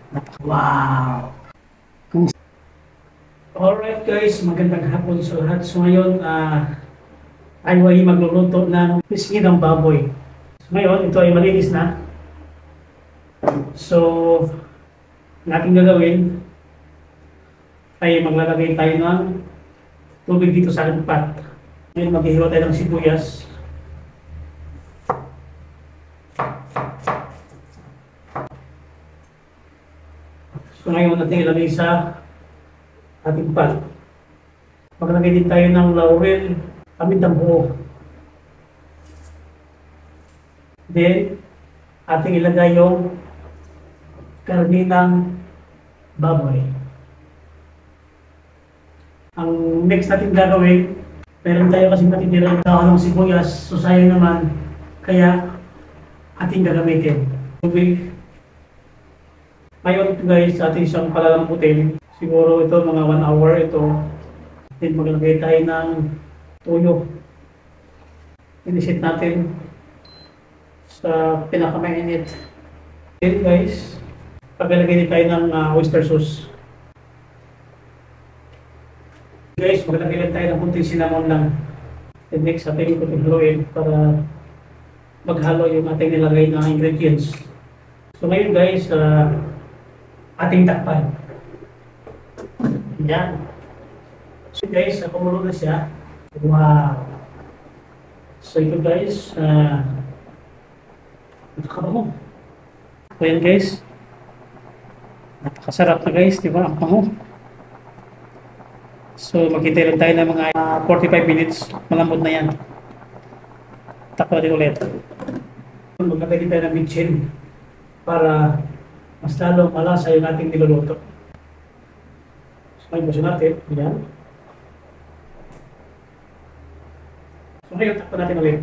Wow! Alright guys, magandang hapon sa lahat. So ngayon, tayo ay magluluto ng pisngi ng baboy. So ngayon, ito ay malinis na. So, ang ating gagawin ay maglalagay tayo ng tubig dito sa ating pot. Ngayon, maghihiwa tayo ng sibuyas. So ngayon, natin ilagay sa ating pot. Maglagay din tayo ng laurel, pamintang buo. Then, ating ilagay yung karne ng baboy. Ang next natin gagawin, meron tayo kasi matitirang dahon ng sibuyas, so sayang naman, kaya ating gagamitin. Tubig. Ngayon ito guys, ating siyang palalamputin. Siguro ito mga 1 hour ito. Then maglagay tayo ng tuyo. Inisit natin sa pinakamainit. Then guys, paglalagay din tayo ng oyster sauce. Guys, maglagay lang tayo ng kunting cinnamon lang. Then next, ating haluin para maghalo yung ating nilagay na ingredients. So ngayon guys, ating takpan. Yan. So guys, kumulo na siya. Wow! So ito guys, napakabango. So yan guys, napakasarap na guys, di ba? Ang bango. So maghintay lang tayo ng mga 45 minutes, malambot na yan. Takpan natin ulit. Maglagay din tayo ng bitchin para mas lalo malasa yung ating niluluto. So ngayon puso natin, yan. So ngayon takpan natin ulit.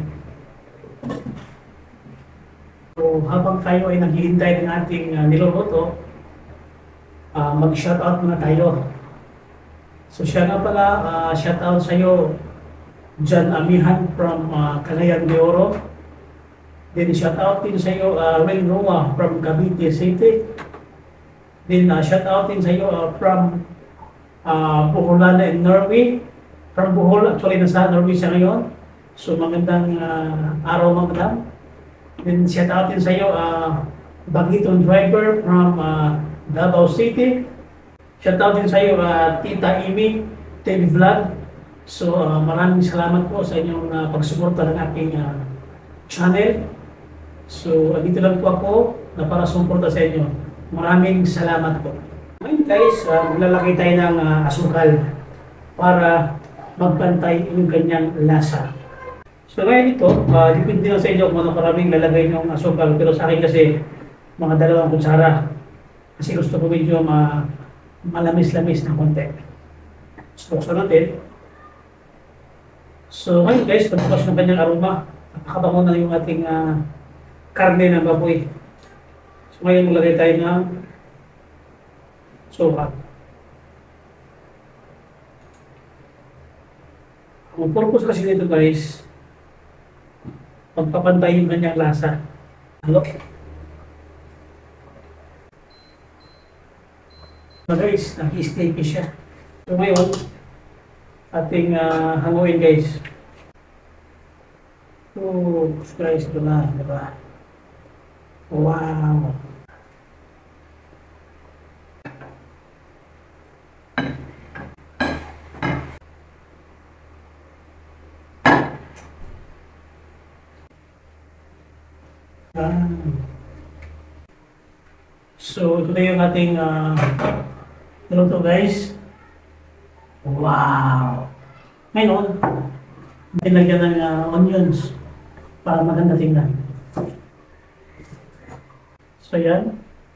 So habang tayo ay naghihintay ng ating niluluto, mag-shoutout muna tayo. So siya nga pala, shoutout sa iyo, John Amihan from Cagayan de Oro. Then shoutout din sa iyo, Ren Roa from Cavite City. Then shoutout din sa iyo from Boholana in Norway. From Bohol, actually nasa Norway siya ngayon. So magandang araw madam. Then shoutout din sa iyo, Bagiton Driver from Davao City. Shoutout din sa iyo, Tita Imi, TV Vlog. So maraming salamat po sa inyong pagsuporta ng aking channel. So dito lang po ako na para sumuporta sa inyo. Maraming salamat po. Ngayon guys, maglalagay tayo ng asukal para magpantay yung kanyang lasa. So ngayon ito, depende lang sa inyo kung ano karaming lalagay ng asukal. Pero sa akin kasi, mga 2 kutsara. Kasi gusto ko medyo malamis-lamis na konti. So buksan natin. So ngayon guys, pagbukas ng kanyang aroma, napakabango na yung ating karne ng baboy. So ngayon maglagay tayo ng suka. Ang purpose kasi nito guys, pagpapantay yung kanyang lasa. Halo. So guys, naki-sticky siya. So ngayon, ating hanguin guys. Oh, guys, ito na, diba? Wow! So, ito na yung ating luto guys. Wow! Ngayon, nilagyan ng onions para maganda tingnan. So yan.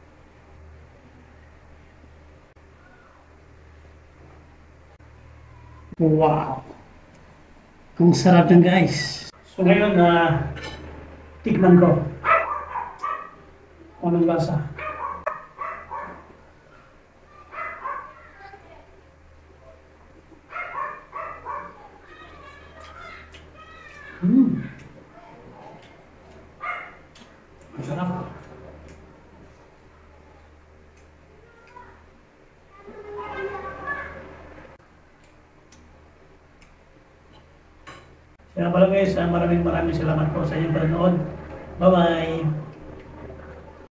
Wow! Ang sarap yan guys. So ngayon, tikman ko. Anong lasa? Masarap. Kaya pala guys, maraming salamat po sa inyong panonood. Bye-bye!